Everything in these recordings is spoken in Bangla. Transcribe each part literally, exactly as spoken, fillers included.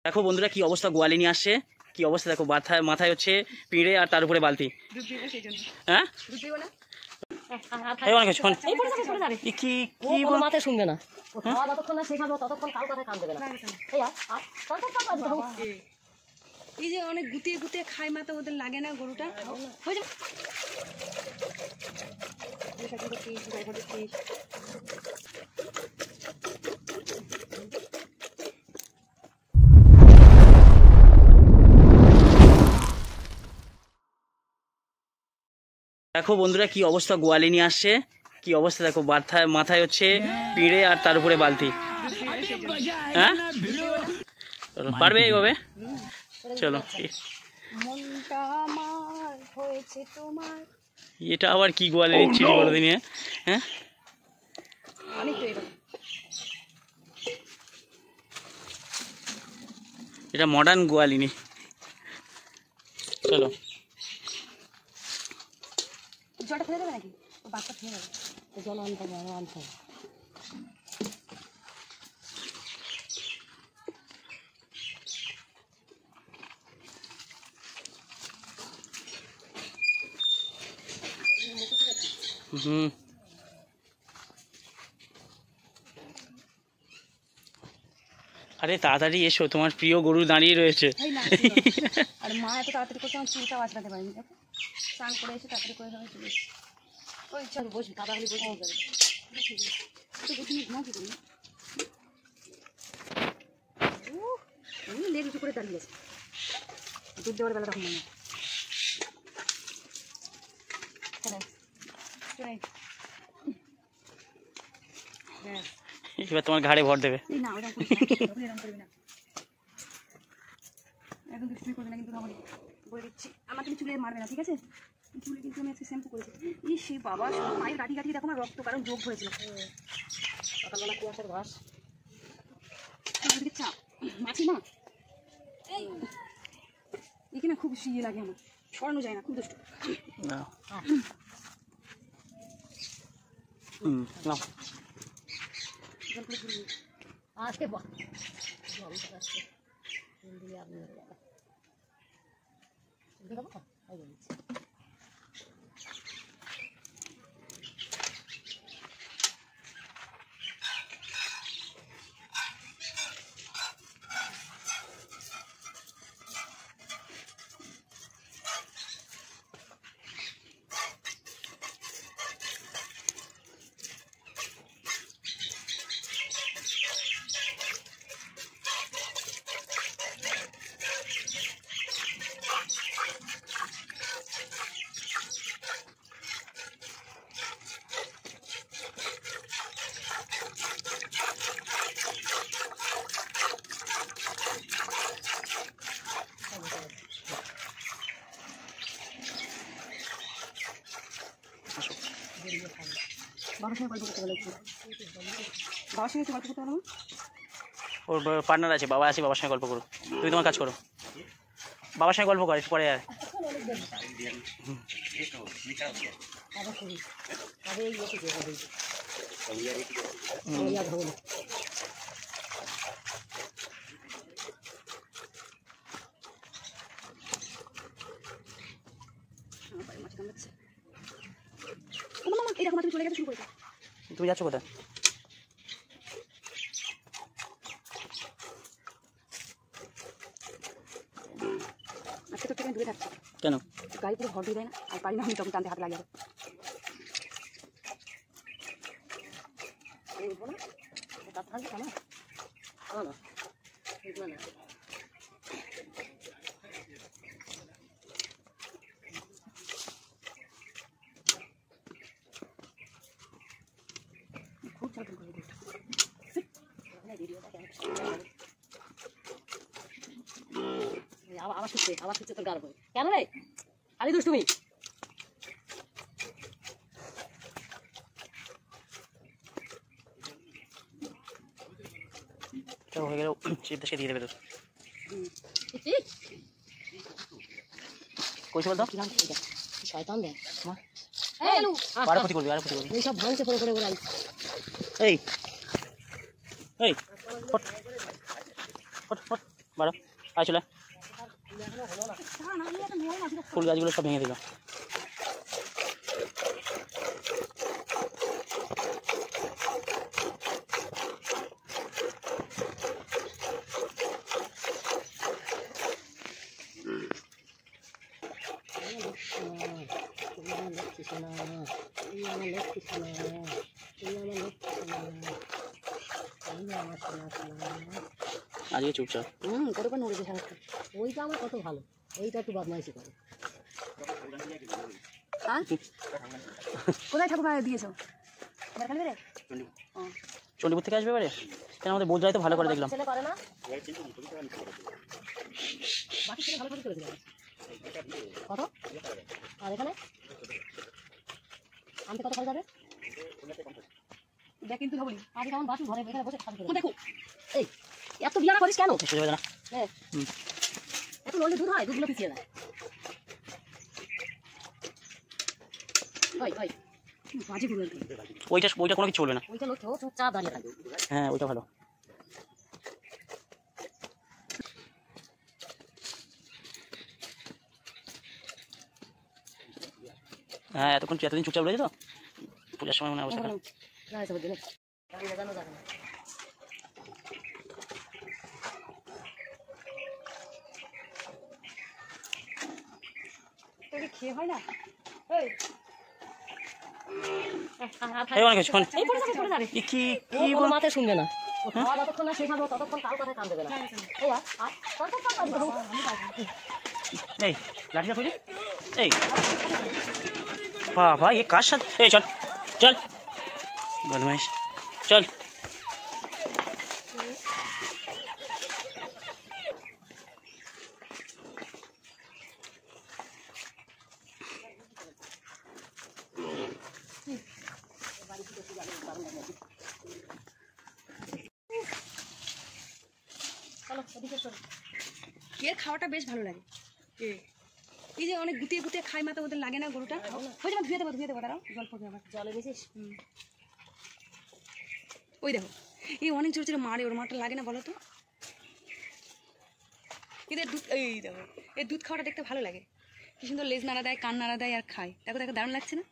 দেখো বন্ধুরা কি অবস্থা, গোয়ালি নিয়ে আসছে। কি অবস্থা দেখো, মাথায় মাথায় হচ্ছে পিঁড়ে আর তার উপরে বালতি। হ্যাঁ শুনবে না, যতক্ষণ না শেখাবো ততক্ষণ কারো কথা কান দেবে না। এই যে অনেক গুটিয়ে গুটিয়ে খায় মাথা, ওদের লাগে না গরুটা। দেখো বন্ধুরা কি অবস্থা, গোয়ালি নিয়ে আসছে। কি অবস্থা দেখো, মাথায় মাথায় হচ্ছে পিঁড়ে আর তার উপরে বালতি। হ্যাঁ পারবে এইভাবে? চলো, এটা আবার কি গোয়ালি নিচ্ছি বলো দিনে। হ্যাঁ এটা মডার্ন গোয়ালিনি। চলো জলটা ফেলে দেবে নাকি? বাচ্চা ফেলে দেবে, জল আনতে হবে, আনতে হবে। হুম আরে তাড়াতাড়ি এসো, তোমার প্রিয় গরু দাঁড়িয়ে রয়েছে। আর মা এত তাড়াতাড়ি করছে, আমার চুলটাও আঁচড়াতে পারিনি। দেখো স্নান করে এসে তাড়াতাড়ি করে যাবে, চলে এসে ওই চল বসবি, কাদা হলে বসে যাবে। মা কি করি লেগ উঁচু করে দাঁড়িয়েছে, দুধ দেওয়ার বেলা তখন মনে এবার তোমার ঘাড়ে ভর দেবে। না ওরকম করবি না, একদম দুষ্টুমি করবি না কিন্তু। আমার বলে দিচ্ছি, আমার তুমি চুলে মারবে না, ঠিক আছে? চুলে কিন্তু আমি আজকে শ্যাম্পু করেছি। ই সে বাবা, পায়ের গাঁটি গাঁটি দেখো আমার রক্ত, কারণ যোগ হয়েছিল সকালবেলা কুয়াশার ঘাস। চাপ মাছি না, একে না খুব ইয়ে লাগে আমার, সরানো যায় না, খুব দুষ্ট। আজকে বাবার সঙ্গে গল্প করতে বলে, বাবার সঙ্গে গল্প করতে পারবো। ওর পার্টনার আছে, বাবা আছে, বাবার সঙ্গে গল্প করো। তুমি তোমার কাজ করো, বাবার সঙ্গে গল্প করো পরে। আর তুমি যাচ্ছ কোথায়? আজকে তো ট্রেন দূরে থাকছে কেন? গাড়ি পুরো ভর দিয়ে দেয় না, আর পারি না আমি তখন টানতে হাত লাগে। খুব চালু করে আবার ছুটছে, আবার ছুটছে তোর গাড় বই। কেন রে আলি দুষ্টুমি? হয়ে গেল, চিপ দেশে দিয়ে দেবে তোর। কইছে বলতো শয়তান দেখ, আরো ক্ষতি করবি, আরো ক্ষতি করবি। সব ভাঙছে পরে পরে ওরাই। এই এই ফট ফট ফট বাড়ো আয় চলে দাঁড়া না, আমি একটা নেওয়াই না, সেটা ফুল গাছগুলো সব ভেঙে দিল। আজকে চুপচাপ হুম কতক্ষণ উড়েছে সারাক্ষণ। ওইটা আমার কত ভালো, ওইটা একটু বদমাইশি করে। হ্যাঁ কোথায় ঠাকুর দিয়েছ? আমার খালি রে চণ্ডীপুর থেকে আসবে এবারে কেন? আমাদের বোঝাই তো ভালো করে দেখলাম। ছেলে করে না, বাকি ছেলে ভালো করে চলে গেল। কত আর এখানে আনতে কত খরচ যাবে? দেখ কিন্তু বলি আজ কেমন বাসু ঘরে এখানে বসে খাবি। দেখো এই এত বিয়ানা করিস কেন? শেষ হয়ে যাবে না? হ্যাঁ এত নলে দুধ হয়, দুধগুলো পিছিয়ে যায়। ওই ওই বাজে গুলো ওইটা ওইটা কোনো কিছু চলবে না। ওইটা লোক চা দাঁড়িয়ে থাকবে। হ্যাঁ ওইটা ভালো। হ্যাঁ এতক্ষণ এতদিন চুপচাপ রয়েছে তো পূজার সময় মনে অবস্থা খারাপ। খেয়ে হয় না এই অনেক কিছু এই পড়ে যাবে পড়ে যাবে কি কি কি বল মাতে শুনবে না। ও খাওয়া যতক্ষণ না শেষ হবে ততক্ষণ কারো কথা কান দেবে না। এই আর আর ততক্ষণ কান দেবে। এই লাঠিটা খুঁজে এই বাবা ये কার সাথে? এই চল চল বদমাইশ চল। এর খাওয়াটা বেশ ভালো লাগে। এই যে অনেক গুটিয়ে গুটিয়ে খাই মাথা ওদের লাগে না গরুটা? ওই যেমন ধুয়ে দেবো ধুয়ে দেবো দাঁড়াও, জল পড়বে আবার। জলে বেশিস ওই দেখো এই অনেক জোরে জোরে মারে, ওর মারটা লাগে না বলো তো? এদের দুধ এই দেখো এর দুধ খাওয়াটা দেখতে ভালো লাগে, কি সুন্দর লেজ নাড়া দেয়, কান নাড়া দেয় আর খায়। দেখো দেখো দারুণ লাগছে না?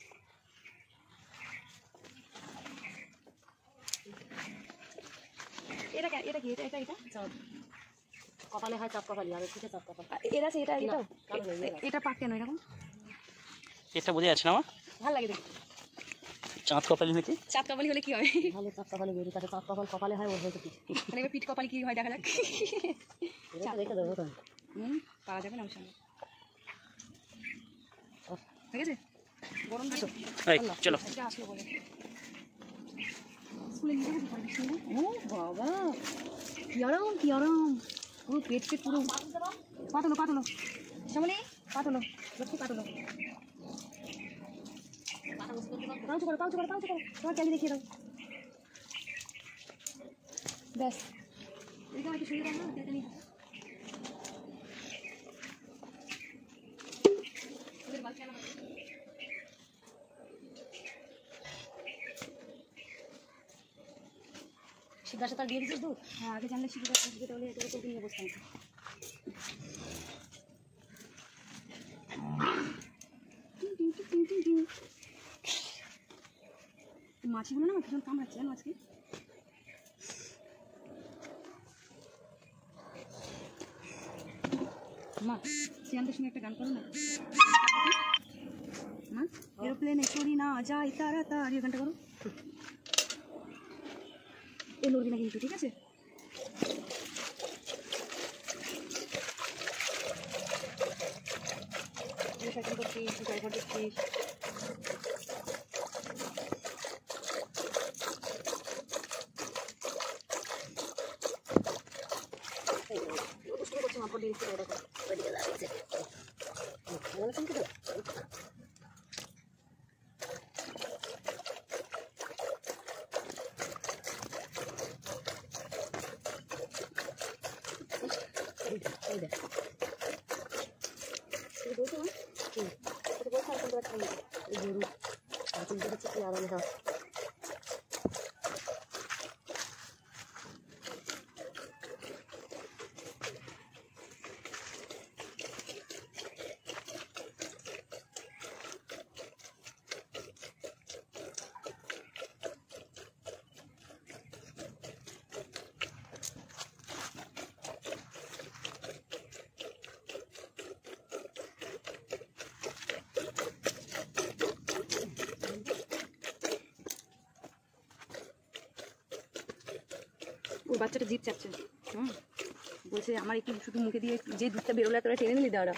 এটা কে- এটা কি এটা এটা এটা কপালে হয় চাপ কপালি আর পিঠে চাপ কপাল। এর আছে এটা এটা কারণ নেই এর। এটা পাক কেন এরকম? এটা বোঝা যাচ্ছে না আমার ভালো লাগে দেখতে। চাঁদ কপালি নাকি? চাঁদ কপালি হলে কি হয়? ভালো চাপ কপালে বেরিয়ে তাকে চাপ কপাল কপালে হয় ওর হয়েছে পিঠ। মানে এবার পিঠ কপালি কি হয় দেখা যাক। এটা তো দেখে দেবো তো। হুম পাওয়া যাবে না ওর সঙ্গে, ঠিক আছে? গরম দিছো এই চলো এটা আসলো বলে স্কুলে নিয়ে যাবো কি করে? ও বাবা কি আরাম কি আরাম, পুরো পেট পেট পুরো পাতলো পাতলো শ্যামলি পাতলো লক্ষ্মী পাতলো। পাঁচশো করো পাঁচশো করো পাঁচশো করো, তোমার চালিয়ে দেখিয়ে দাও ব্যাস। এদিকে আমার কি সুন্দর না দেখে নি। সিদ্ধার্থ তার দিয়ে দিচ্ছিস দুধ? হ্যাঁ আগে জানলে শিখে শিখে তাহলে এটা করতে নিয়ে বসতাম। মাছিগুলো না ভীষণ কামড়াচ্ছে জানো আজকে। মা শ্রেয়ান্তের সঙ্গে একটা গান করো না মা, এরোপ্লেনে চড়ি না যাই তাড়াতাড়ি, গানটা করো। এ নড়বি না কিন্তু, ঠিক আছে? করছিস জয় করছিস ওই বাচ্চাটা জিভ চাচ্ছে। হুম বলছে আমার একটু শুধু মুখে দিয়ে যে দুধটা বেরোলে তোরা টেনে নিলি দাঁড়া।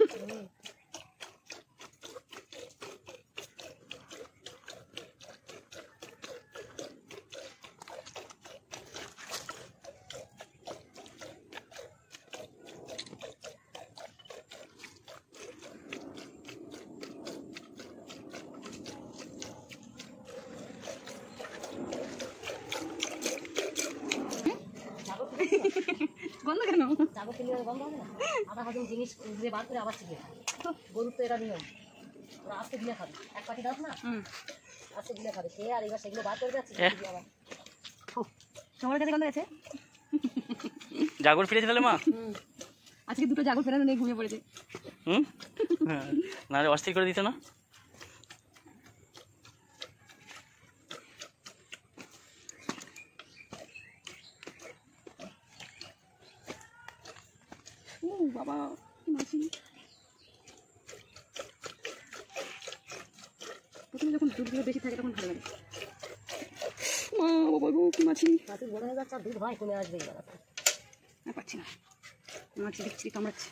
গন্ধ কেন? চাবো কিনলে গন্ধ হবে না? আধা হজম জিনিস ঘুরে বার করে আবার চিবিয়ে খাবে। গরুর তো এটা নিয়ম, ওরা আস্তে দিলে খাবে। এক পাটি দাও না, হুম আস্তে দিলে খাবে সে, আর এবার সেগুলো বার করে যাচ্ছে আবার। সবার কাছে গন্ধ আছে। জাগর ফিরেছে তাহলে মা? হুম আজকে দুটো জাগর ফেরানো নেই, ঘুমিয়ে পড়েছে। হুম না রে, অস্থির করে দিত না? ও বাবা কি মাছি। প্রথমে যখন দুধগুলো বেশি থাকে তখন ভালো লাগে। মা বাবা গো কি মাছি। মাছের বড় হয়ে যাচ্ছে আর দুধ হয় কমে আসবে এবার। আর পাচ্ছি না, মাছি দেখছি কামড়াচ্ছে।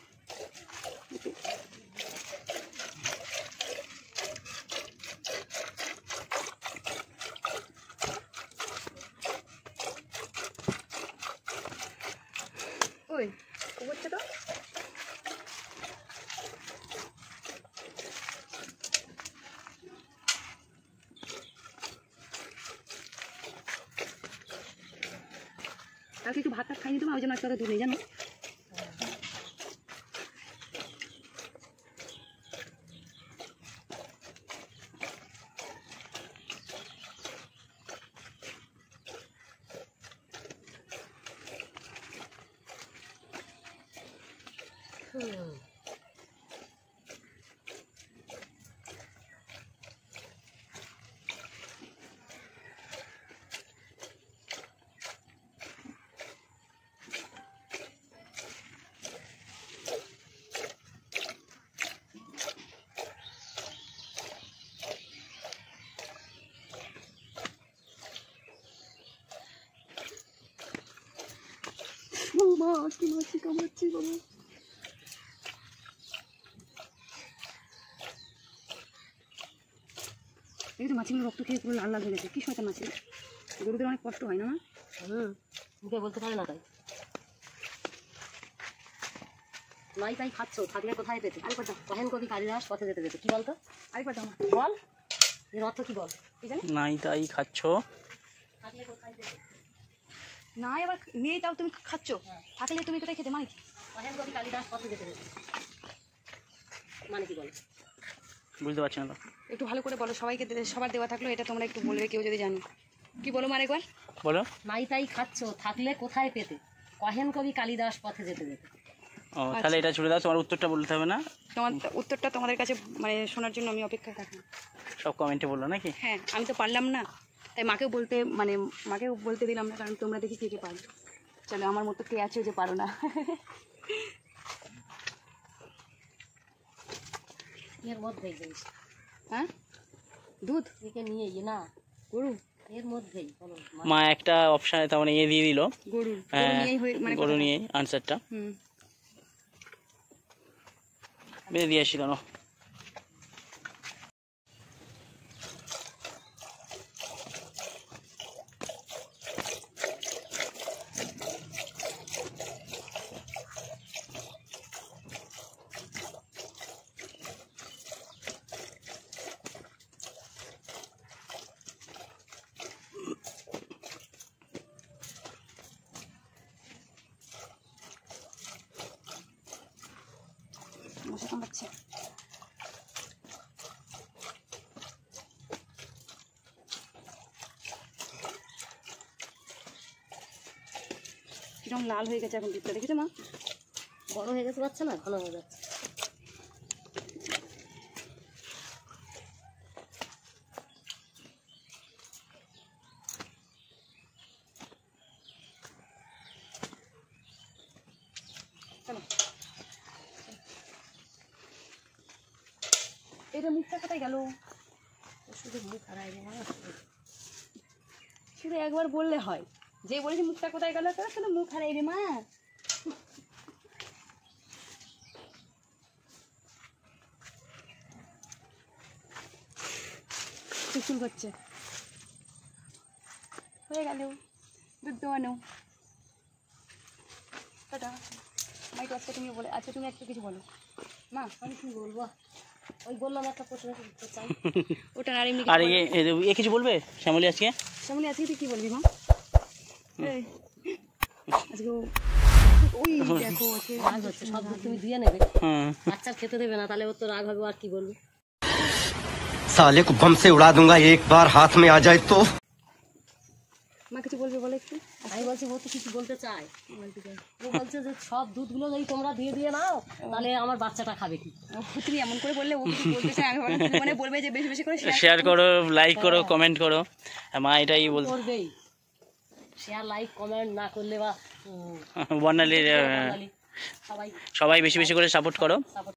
ওই ও হচ্ছে তো কালকে একটু ভাত টাত খাইনি, তোমার ওই জন্য আজকে দুধ নেই জানো। হুম ও মা কি মাছি কামড়াচ্ছে বাবা। এই তো মাছিগুলো রক্ত খেয়ে পুরো লাল লাল হয়ে গেছে। কি শয়তান মাছি, গরুদের অনেক কষ্ট হয় না? হুম মুখে বলতে পারে না তাই। নাই তাই খাচ্ছ, থাকলে কোথায় পেতে? আরেকবার দাও। কহেন কবি কালিদাস পথে যেতে যেতে, কি বলতো? আরেকবার দাও বল, এর অর্থ কি বল? কি জানি নাই তাই খাচ্ছ, থাকলে কোথায় পেতে? না এবার নেই তাও তুমি খাচ্ছ, থাকলে তুমি কোথায় খেতে মানে কি? কহেন কবি কালিদাস পথে যেতে যেতে মানে কি বল? বুঝতে পারছি না তো। একটু ভালো করে বলো, সবাইকে দে- সবার দেওয়া থাকলো এটা তোমরা একটু বলবে কেউ যদি জানো। কি বলো মানে একবার? বলো। নাই তাই খাচ্ছ, থাকলে কোথায় পেতে? কহেন কবি কালিদাস পথে যেতে যেতে। ও তাহলে এটা ছুড়ে দাও, তোমার উত্তরটা বলতে হবে না? তোমার উত্তরটা তোমাদের কাছে মানে শোনার জন্য আমি অপেক্ষায় থাকলাম। সব কমেন্টে বললো নাকি? হ্যাঁ আমি তো পারলাম না, তাই মাকেও বলতে মানে মাকেও বলতে দিলাম না, কারণ তোমরা দেখি কে কে পারো। চলো আমার মতো কে আছো যে পারো না। এর মধ্যেই জিনিস, হ্যাঁ দুধ একে নিয়ে ইয়ে না, গরু এর মধ্যেই বলো। মা একটা অপশানে তার মানে ইয়ে দিয়ে দিল, গরু হ্যাঁ, গরু নিয়েই হয়ে মানে গরু কথা। নিয়ে আনসারটা হুম বেঁধে দিয়ে আসি কেন। মশা কামড়াচ্ছে। কিরকম লাল হয়ে গেছে এখন দুধটা, দেখেছো মা? বড় হয়ে গেছে বাচ্চা না, ঘন হয়ে যাচ্ছে। চলো এটা মুখটা কোথায় গেল? শুধু মুখ হারাই না, শুধু একবার বললে হয়। যে বলেছি মুখটা কোথায় গেল, তোর শুধু মুখ হারাই রে মা। চুল করছে, হয়ে গেল দুধ দোয়ানো। টাটা। মাইকে আজকে তুমি বলে, আচ্ছা তুমি একটু কিছু বলো মা। আমি কি বলবো, ওই বললাম একটা প্রশ্ন করতে চাই। ওটা আর এমনি আর এ- এ- এ কিছু বলবে শ্যামলী আজকে? সামনে আজকে তুই কি বলবি মা? এই, আজকে ও- ওই দেখো আজকে রাগ হচ্ছে, সব দুধ তুমি দিয়ে নেবে, হুম বাচ্চার খেতে দেবে না, তাহলে ওর তো রাগ হবে। আর কি বলবো, साले को बम से उड़ा दूंगा एक बार हाथ में आ जाए तो। মা কিছু বলবে বলে একটু। আমি বলছি ও তো কিছু বলতে চায়। ও বলছে যে সব দুধগুলো যদি তোমরা দিয়ে দিয়ে নাও তাহলে আমার বাচ্চাটা খাবে কি? ও তুমি এমন করে বললে ও কিছু বলতে চায়, আমি ভাবলাম তুমি মানে বলবে যে বেশি বেশি করে share শেয়ার করো, লাইক করো, কমেন্ট করো। মা এটাই বল করবেই, শেয়ার লাইক কমেন্ট না করলে বা উম, বর্ণালীর আহ, বাঙালি সবাই সবাই বেশি বেশি করে সাপোর্ট করো। সাপোর্ট